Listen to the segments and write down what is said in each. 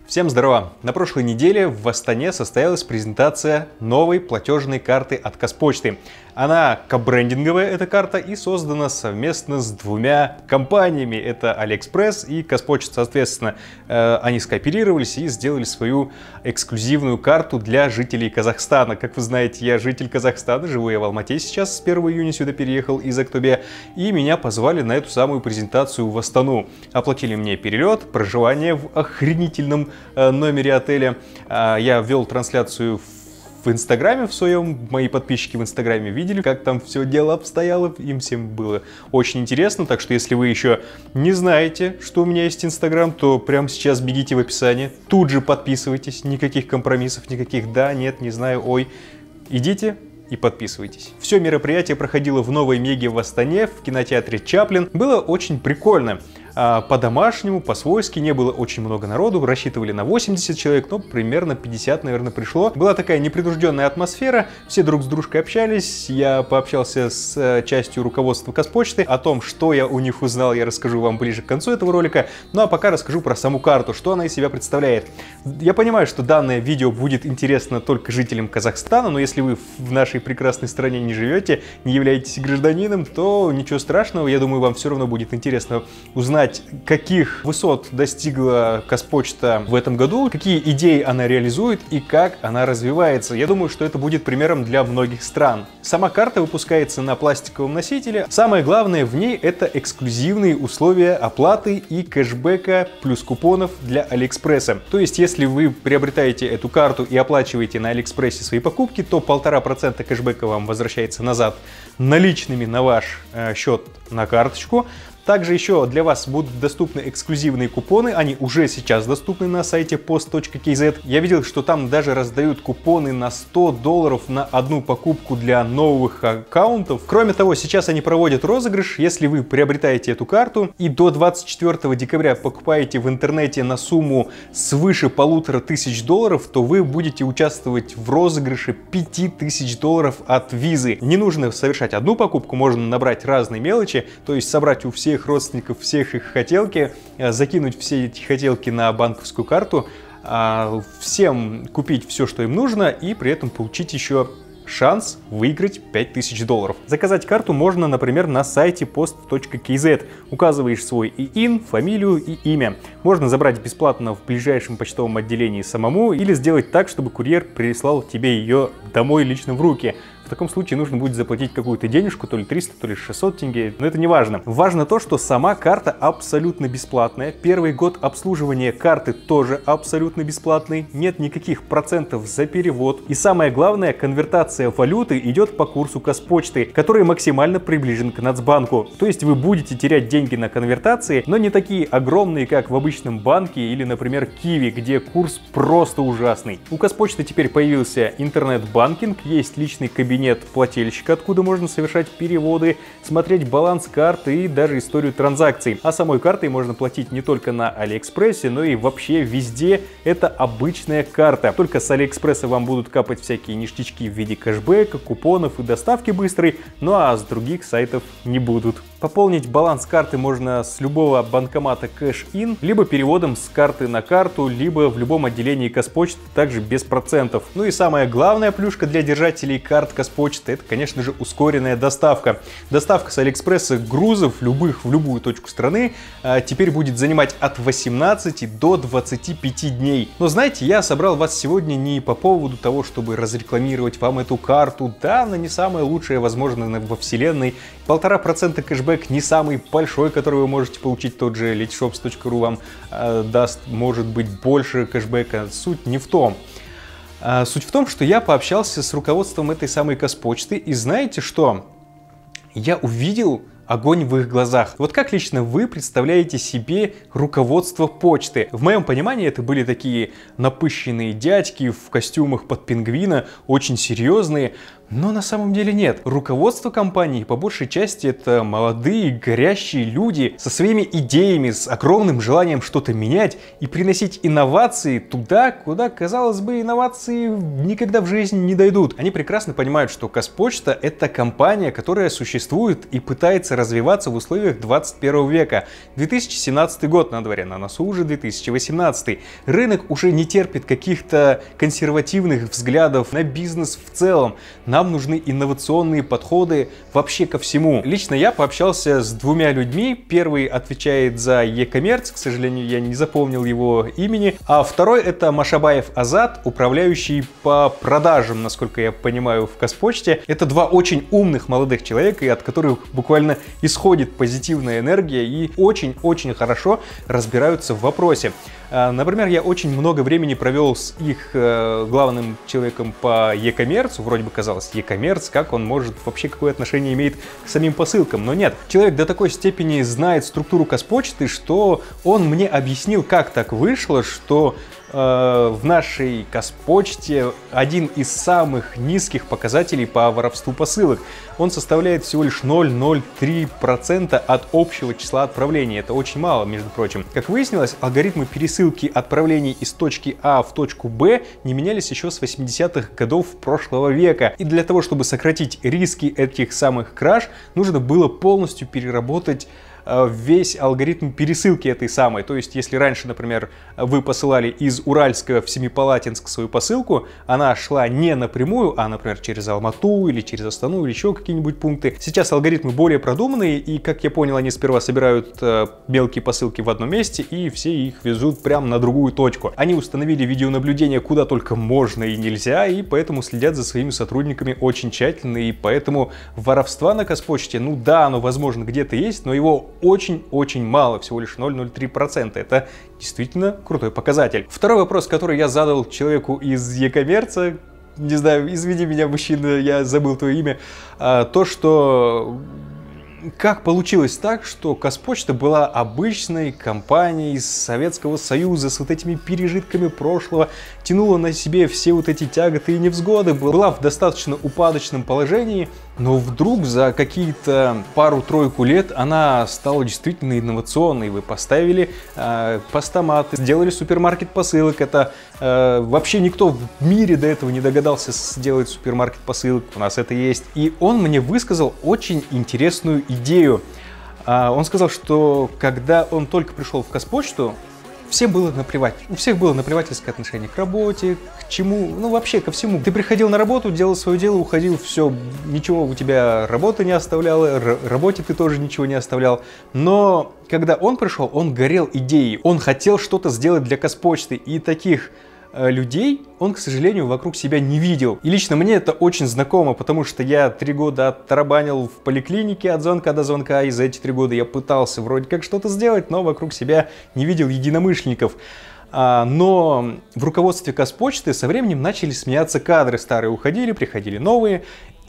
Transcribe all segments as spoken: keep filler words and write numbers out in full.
Всем здорово! На прошлой неделе в Астане состоялась презентация новой платежной карты от Казпочты. Она кабрендинговая, эта карта, и создана совместно с двумя компаниями. Это Алиэкспресс и Казпочта. Соответственно, они скооперировались и сделали свою эксклюзивную карту для жителей Казахстана. Как вы знаете, я житель Казахстана, живу я в Алмате сейчас, с первого июня сюда переехал из Актобе, и меня позвали на эту самую презентацию в Астану. Оплатили мне перелет, проживание в охренительном номере отеля. Я вел трансляцию в Инстаграме в своем. Мои подписчики в Инстаграме видели, как там все дело обстояло. Им всем было очень интересно. Так что, если вы еще не знаете, что у меня есть Инстаграм, то прямо сейчас бегите в описание. Тут же подписывайтесь. Никаких компромиссов, никаких «да», «нет», «не знаю», «ой». Идите и подписывайтесь. Все мероприятие проходило в Новой Меге в Астане, в кинотеатре Чаплин. Было очень прикольно. По-домашнему, по-свойски, не было очень много народу, рассчитывали на восемьдесят человек, но примерно пятьдесят, наверное, пришло. Была такая непринужденная атмосфера, все друг с дружкой общались, я пообщался с частью руководства Казпочты. О том, что я у них узнал, я расскажу вам ближе к концу этого ролика, ну а пока расскажу про саму карту, что она из себя представляет. Я понимаю, что данное видео будет интересно только жителям Казахстана, но если вы в нашей прекрасной стране не живете, не являетесь гражданином, то ничего страшного, я думаю, вам все равно будет интересно узнать, каких высот достигла Казпочта в этом году, какие идеи она реализует и как она развивается. Я думаю, что это будет примером для многих стран. Сама карта выпускается на пластиковом носителе. Самое главное в ней — это эксклюзивные условия оплаты и кэшбэка плюс купонов для Алиэкспресса. То есть, если вы приобретаете эту карту и оплачиваете на Алиэкспрессе свои покупки, то полтора процента кэшбэка вам возвращается назад наличными на ваш э, счет на карточку. Также еще для вас будут доступны эксклюзивные купоны, они уже сейчас доступны на сайте пост точка кей зет. Я видел, что там даже раздают купоны на сто долларов на одну покупку для новых аккаунтов. Кроме того, сейчас они проводят розыгрыш. Если вы приобретаете эту карту и до двадцать четвёртого декабря покупаете в интернете на сумму свыше полутора тысяч долларов, то вы будете участвовать в розыгрыше пяти тысяч долларов от визы. Не нужно совершать одну покупку, можно набрать разные мелочи, то есть собрать у всех их родственников, всех их хотелки, закинуть все эти хотелки на банковскую карту, всем купить все, что им нужно, и при этом получить еще шанс выиграть пять тысяч долларов. Заказать карту можно, например, на сайте пост точка кей зет. Указываешь свой ИИН, фамилию и имя. Можно забрать бесплатно в ближайшем почтовом отделении самому или сделать так, чтобы курьер прислал тебе ее домой лично в руки. В таком случае нужно будет заплатить какую-то денежку, то ли триста, то ли шестьсот тенге, но это не важно. Важно то, что сама карта абсолютно бесплатная. Первый год обслуживания карты тоже абсолютно бесплатный. Нет никаких процентов за перевод. И самое главное, конвертация валюты идет по курсу Казпочты, который максимально приближен к Нацбанку. То есть вы будете терять деньги на конвертации, но не такие огромные, как в обычном банке или, например, Киви, где курс просто ужасный. У Казпочты теперь появился интернет-банкинг, есть личный кабинет Кабинет плательщика, откуда можно совершать переводы, смотреть баланс карты и даже историю транзакций. А самой картой можно платить не только на Алиэкспрессе, но и вообще везде. Это обычная карта. Только с Алиэкспресса вам будут капать всякие ништячки в виде кэшбэка, купонов и доставки быстрой, ну а с других сайтов не будут. Пополнить баланс карты можно с любого банкомата Cash-in, либо переводом с карты на карту, либо в любом отделении Казпочты, также без процентов. Ну и самая главная плюшка для держателей карт Казпочты — это, конечно же, ускоренная доставка. Доставка с Алиэкспресса грузов любых в любую точку страны а, теперь будет занимать от восемнадцати до двадцати пяти дней. Но знаете, я собрал вас сегодня не по поводу того, чтобы разрекламировать вам эту карту. Да, она не самая лучшая, возможно, во вселенной. Полтора процента кэшбэк не самый большой, который вы можете получить. Тот же летишопс точка ру вам э, даст, может быть, больше кэшбэка. Суть не в том. А, суть в том, что я пообщался с руководством этой самой Казпочты, и знаете что? Я увидел огонь в их глазах. Вот как лично вы представляете себе руководство почты? В моем понимании это были такие напыщенные дядьки в костюмах под пингвина, очень серьезные. Но на самом деле нет. Руководство компании по большей части это молодые, горящие люди со своими идеями, с огромным желанием что-то менять и приносить инновации туда, куда, казалось бы, инновации никогда в жизни не дойдут. Они прекрасно понимают, что Казпочта — это компания, которая существует и пытается развиваться в условиях двадцать первого века. две тысячи семнадцатый год на дворе, на носу уже две тысячи восемнадцатый. Рынок уже не терпит каких-то консервативных взглядов на бизнес в целом. Нам нужны инновационные подходы вообще ко всему. Лично я пообщался с двумя людьми. Первый отвечает за e-commerce, к сожалению, я не запомнил его имени. А второй — это Машабаев Азат, управляющий по продажам, насколько я понимаю, в Казпочте. Это два очень умных молодых человека, и от которых буквально исходит позитивная энергия и очень-очень хорошо разбираются в вопросе. Например, я очень много времени провел с их э, главным человеком по e-commerce. Вроде бы казалось, e-commerce, как он может, вообще какое отношение имеет к самим посылкам. Но нет, человек до такой степени знает структуру Казпочты, что он мне объяснил, как так вышло, что в нашей Казпочте один из самых низких показателей по воровству посылок. Он составляет всего лишь ноль целых ноль три процента от общего числа отправлений. Это очень мало, между прочим. Как выяснилось, алгоритмы пересылки отправлений из точки А в точку Б не менялись еще с восьмидесятых годов прошлого века. И для того, чтобы сократить риски этих самых краж, нужно было полностью переработать весь алгоритм пересылки этой самой. То есть, если раньше, например, вы посылали из Уральска в Семипалатинск свою посылку, она шла не напрямую, а, например, через Алмату или через Астану или еще какие-нибудь пункты. Сейчас алгоритмы более продуманные, и, как я понял, они сперва собирают э, мелкие посылки в одном месте и все их везут прямо на другую точку. Они установили видеонаблюдение куда только можно и нельзя, и поэтому следят за своими сотрудниками очень тщательно, и поэтому воровства на Казпочте, ну да, оно, возможно, где-то есть, но его очень-очень мало, всего лишь ноль целых ноль три процента. Это действительно крутой показатель. Второй вопрос, который я задал человеку из e-commerce, не знаю, извини меня, мужчина, я забыл твое имя, а, то, что как получилось так, что Казпочта была обычной компанией из Советского Союза с вот этими пережитками прошлого, тянула на себе все вот эти тяготы и невзгоды, была в достаточно упадочном положении, но вдруг за какие-то пару-тройку лет она стала действительно инновационной. Вы поставили э, постаматы, сделали супермаркет посылок. Это э, вообще никто в мире до этого не догадался сделать супермаркет посылок. У нас это есть. И он мне высказал очень интересную идею. Э, он сказал, что когда он только пришел в Казпочту, всем было наплевать. У всех было наплевательское отношение к работе, к чему, ну вообще ко всему. Ты приходил на работу, делал свое дело, уходил, все, ничего у тебя работы не оставляла, работе ты тоже ничего не оставлял. Но когда он пришел, он горел идеей, он хотел что-то сделать для Казпочты, и таких людей он, к сожалению, вокруг себя не видел. И лично мне это очень знакомо, потому что я три года оттарабанил в поликлинике от звонка до звонка, и за эти три года я пытался вроде как что-то сделать, но вокруг себя не видел единомышленников. Но в руководстве Казпочты со временем начали сменяться кадры, старые уходили, приходили новые.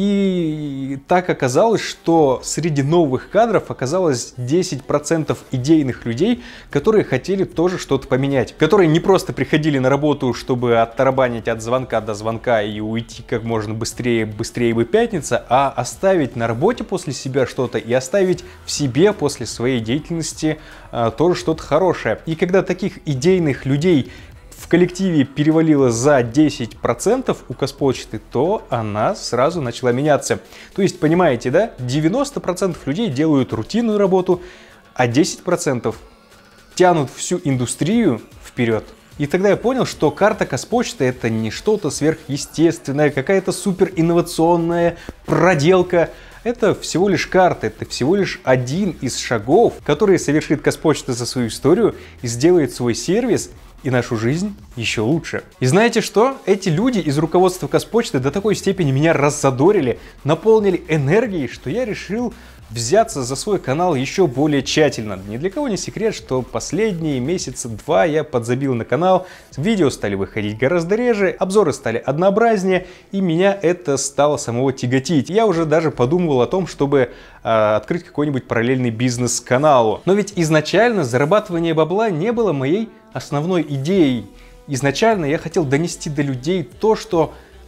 И так оказалось, что среди новых кадров оказалось десять процентов идейных людей, которые хотели тоже что-то поменять. Которые не просто приходили на работу, чтобы оттарабанить от звонка до звонка и уйти как можно быстрее, быстрее бы пятница, а оставить на работе после себя что-то и оставить в себе после своей деятельности а, тоже что-то хорошее. И когда таких идейных людей в коллективе перевалило за десять процентов у Казпочты, то она сразу начала меняться. То есть, понимаете, да, девяносто процентов людей делают рутинную работу, а десять процентов тянут всю индустрию вперед. И тогда я понял, что карта Казпочты — это не что-то сверхъестественное, какая-то супер инновационная проделка. Это всего лишь карта, это всего лишь один из шагов, который совершит Казпочта за свою историю и сделает свой сервис и нашу жизнь еще лучше. И знаете что? Эти люди из руководства Казпочты до такой степени меня раззадорили, наполнили энергией, что я решил взяться за свой канал еще более тщательно. Ни для кого не секрет, что последние месяца два я подзабил на канал, видео стали выходить гораздо реже, обзоры стали однообразнее, и меня это стало самого тяготить. Я уже даже подумывал о том, чтобы э, открыть какой-нибудь параллельный бизнес каналу. Но ведь изначально зарабатывание бабла не было моей основной идеей. Изначально я хотел донести до людей то, что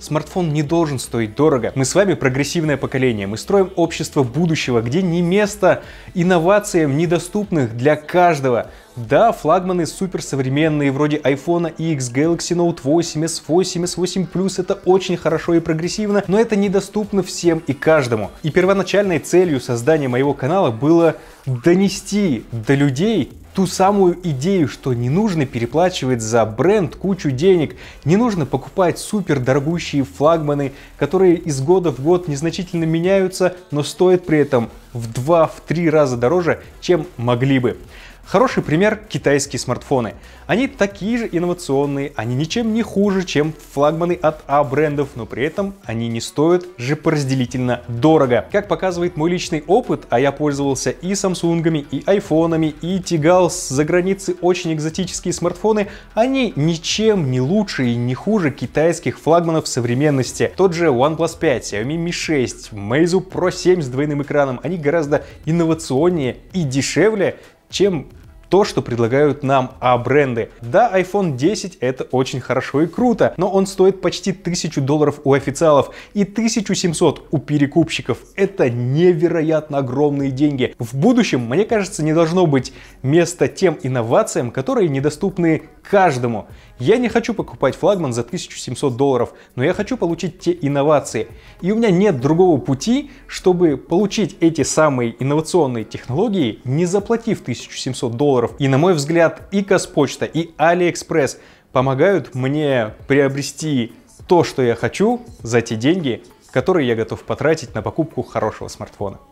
Смартфон не должен стоить дорого. Мы с вами прогрессивное поколение, мы строим общество будущего, где не место инновациям, недоступных для каждого. Да, флагманы суперсовременные, вроде айфон икс, Galaxy Note восемь, эс восемь, эс восемь плюс, это очень хорошо и прогрессивно, но это недоступно всем и каждому. И первоначальной целью создания моего канала было донести до людей ту самую идею, что не нужно переплачивать за бренд кучу денег, не нужно покупать супер дорогущие флагманы, которые из года в год незначительно меняются, но стоят при этом в два-три раза дороже, чем могли бы. Хороший пример — китайские смартфоны. Они такие же инновационные, они ничем не хуже, чем флагманы от А-брендов, но при этом они не стоят же поразделительно дорого. Как показывает мой личный опыт, а я пользовался и самсунгами, и айфонами, и тягал с-за границы очень экзотические смартфоны, они ничем не лучше и не хуже китайских флагманов современности. Тот же OnePlus пять, Xiaomi ми шесть, Meizu Pro семь с двойным экраном, они гораздо инновационнее и дешевле, чем то, что предлагают нам А-бренды. Да, айфон десять это очень хорошо и круто, но он стоит почти тысячу долларов у официалов и тысячу семьсот у перекупщиков. Это невероятно огромные деньги. В будущем, мне кажется, не должно быть места тем инновациям, которые недоступны каждому. Я не хочу покупать флагман за тысячу семьсот долларов, но я хочу получить те инновации. И у меня нет другого пути, чтобы получить эти самые инновационные технологии, не заплатив тысячу семьсот долларов. И на мой взгляд, и Казпочта, и Алиэкспресс помогают мне приобрести то, что я хочу, за те деньги, которые я готов потратить на покупку хорошего смартфона.